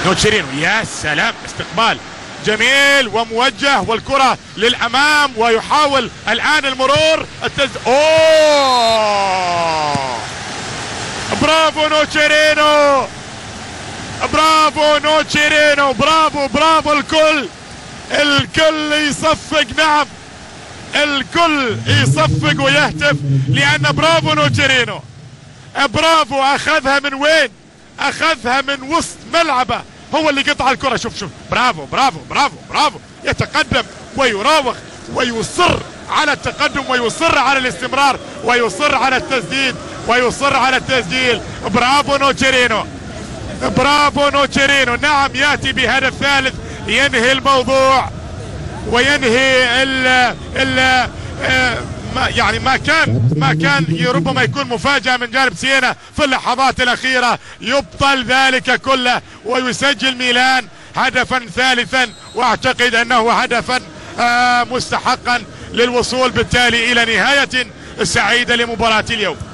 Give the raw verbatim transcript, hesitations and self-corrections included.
نوتشيرينو، يا سلام، استقبال جميل وموجه والكرة للأمام ويحاول الآن المرور التز... أوه برافو نوتشيرينو، برافو نوتشيرينو، برافو برافو. الكل الكل يصفق، نعم الكل يصفق ويهتف لأن برافو نوتشيرينو، برافو. أخذها من وين؟ أخذها من وسط ملعبه، هو اللي قطع الكرة. شوف شوف، برافو برافو برافو برافو. يتقدم ويراوغ ويصر على التقدم ويصر على الاستمرار ويصر على التسديد ويصر على التسجيل. برافو نوتشيرينو، برافو نوتشيرينو. نعم يأتي بهدف ثالث ينهي الموضوع وينهي ال ال ما يعني ما كان ما كان ربما يكون مفاجأة من جانب سينا في اللحظات الأخيرة. يبطل ذلك كله ويسجل ميلان هدفا ثالثا، واعتقد أنه هدفا مستحقا للوصول بالتالي إلى نهاية سعيدة لمباراة اليوم.